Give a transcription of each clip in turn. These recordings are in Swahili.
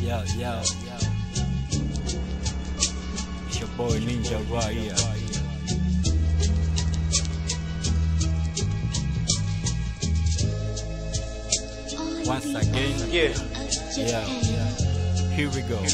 Yo. It's your boy Ninja right here. Once again, yeah. Here we go.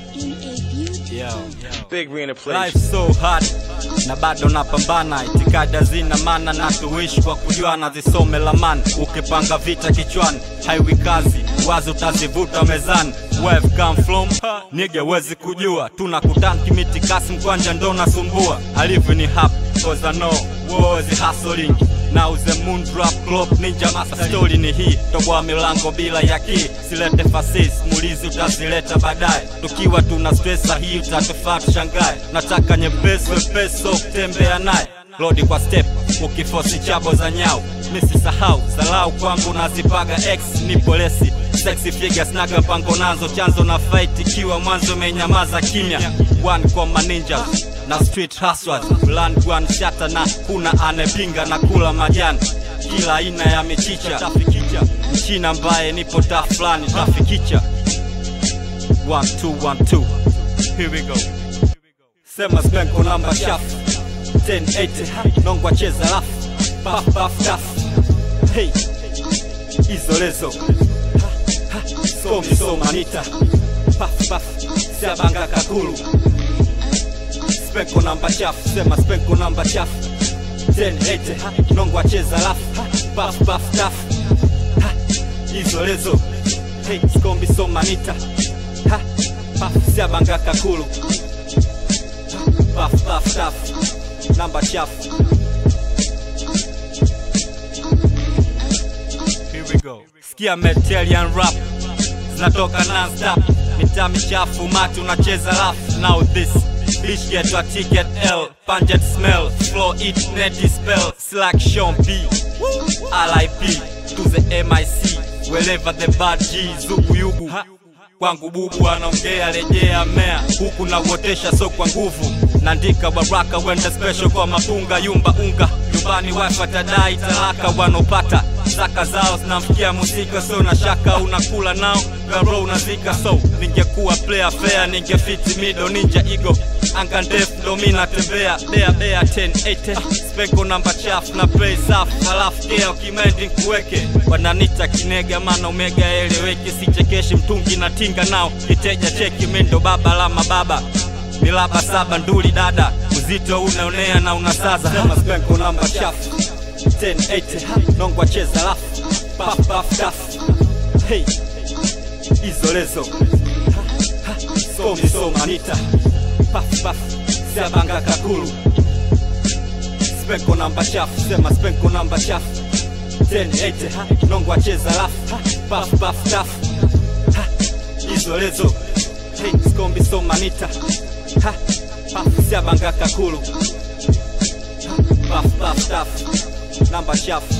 Big Rena place. Life so hard, na bado napambana. Itikada zina maana na tuishi kwa kujuana. Zisome lamani, ukipanga vita kichwani. Haiwi kazi, wazi utazivuta mezani. Where I've come from, nigga wezi kujua. Tunakutana kimiti kasi mkwanja ndo nasumbua. I live in hap, cause I know war is hustling. Now the moon drop club ninja master story ni hii. Toboa milango bila ya key. Silete fasis, mulizi utazileta baadaye. Tukiwa tuna stressa hii utatufaa tushangae. Nataka nyepesi peso kutembea naye. Lodi kwa step, ukifosi chabo za nyao. Misi sahau, salau kwangu nazipaga X ni polisi. Sexy figure snaga mpango nazo. Chanzo na fight ikiwa mwanzo menyamaza kimya. One kwa maninja na street hustlers. Land one shatter na kuna anepinga na kula majani. Kila aina ya michicha tafikicha. Mchina mbaye nipo taflani tafikicha. 1, 2, 1, 2. Here we go. Sema spenko namba shafu 1080, nongwa cheza lafu. Puff puff tough. Hey, izolezo. Skomi so manita. Puff puff, siabanga kakulu. Spenko namba chafu, sema spenko namba chafu 1080, nongwa cheza lafu. Puff puff tough. Izolezo. Hey, skomi so manita. Puff, siabanga kakulu. Puff puff tough, namba chafu. Here we go. Skia Metalian rap, zinatoka non-stop. Mita michafu, matu unacheza lafu. Now this, bitch get your ticket L. Pungent smell, flow it, netty spell. Slack Sean B, RIP to the MIC. Wherever the bad G, zuku yugu. Kwangu bubu anaongea rejea mea. Huku na wotesha so kwa nguvu. Nandika baraka wenda special kwa mapunga yumba unga. Nyumbani wife atadai talaka wanopata. Zaka zao zinamfikia muzika so na shaka unakula nao. Garo unazika so ningekuwa player fair ningefiti mido ninja ego. Anga ndefu ndo mi natembea. Bea 1080, spenko namba chafu na play safu. Halafu kea ukimendi nkuweke. Wananita kinega mana omega eleweke. Sichekeshi mtungi na tinga nao. Kiteja cheki mindo baba la mababa. Milaba saba nduli dada. Uzito unaonea na unasaza. Sema spenko namba chafu 1080, nongwa cheza lafu. Puff puff tough. Hey, izolezo. Skomi so manita. Puff puff, siabanga kakulu. Spenko namba chafu, sema spenko namba chafu 1080, nongwa cheza lafu. Puff puff tough. Izolezo. Hey, skomi so manita. Puff, siabanga kakulu. Puff puff tough, namba chafu.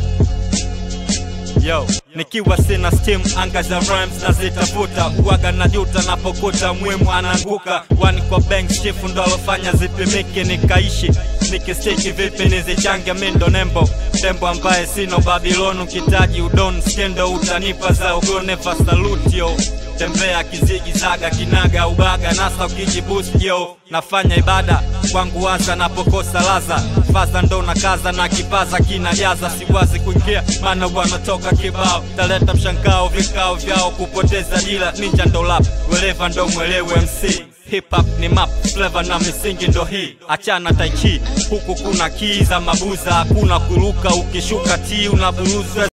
Yo, nikiwa sina steam, anga za rhymes na zitafuta. Uwaga na juta na pokota muimu ananguka. Wani kwa banks chifu ndo alofanya zipimike nikaishi. Nikistiki vipi nizichange mindo nembo. Tembo ambaye sino Babilonu kitaji udon. Skendo utanipa za ugone fa salute yo. Tembea kizigi zaga kinaga ubaga nasa ukijiboost yo. Nafanya ibada kwangu waza napokosa laza. Faza ndo na kaza na kipaza kinajaza. Siwazi kuingia mana wanatoka kibao. Taleta mshangao vikao vyao kupoteza dila. Ninja ndo lap, wherever ndo mwelewe MC. Hip hop ni map, flavor na misingi ndo hii. Achana tai chi, huku kuna kii za mabuza. Hakuna kuruka ukishuka tii unaburuza.